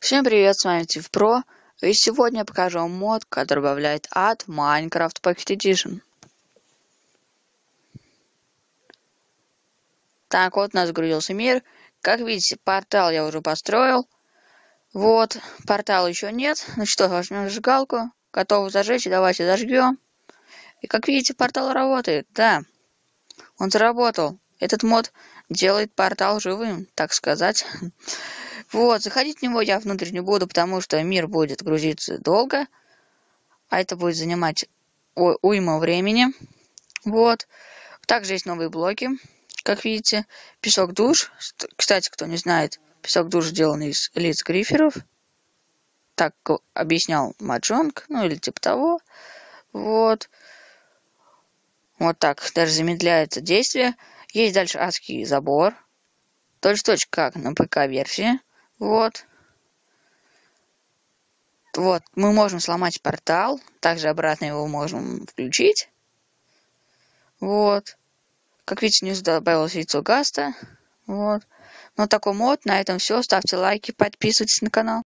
Всем привет, с вами Тив Про, и сегодня я покажу вам мод, который добавляет ад в Minecraft Pocket Edition. Так, вот у нас загрузился мир. Как видите, портал я уже построил. Вот, портала еще нет. Ну что, возьмем зажигалку, готовы зажечь, давайте зажгем. И как видите, портал работает, да, он заработал. Этот мод делает портал живым, так сказать. Вот, заходить в него я внутрь не буду, потому что мир будет грузиться долго. А это будет занимать уйма времени. Вот. Также есть новые блоки. Как видите, песок душ. Кстати, кто не знает, песок душ сделан из лиц гриферов. Так объяснял Маджонг, ну или типа того. Вот. Вот так даже замедляется действие. Есть дальше адский забор. Точь-в-точь как на ПК-версии. Вот. Вот, мы можем сломать портал. Также обратно его можем включить. Вот. Как видите, снизу добавилось яйцо Гаста. Вот. Ну, такой мод. На этом все. Ставьте лайки, подписывайтесь на канал.